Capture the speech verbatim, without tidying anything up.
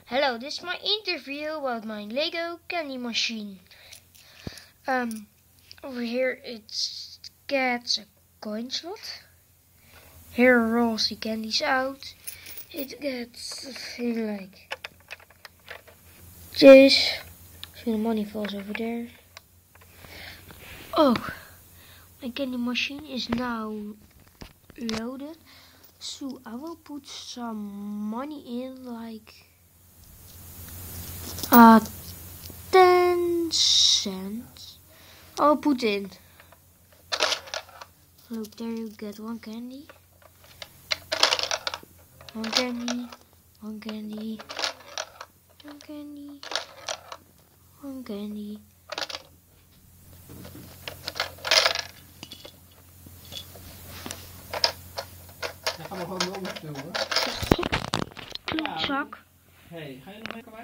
Hello, this is my interview about my Lego candy machine. Um, over here it gets a coin slot. Here rolls the candies out. It gets a thing like this. So the money falls over there. Oh, my candy machine is now loaded. So I will put some money in, like uh ten cents. I'll put in. Look, there you get one candy. One candy. One candy. One candy. One candy. Dan gaan we gewoon nog doen hoor. Klootzak. Hey, ga je nog mee?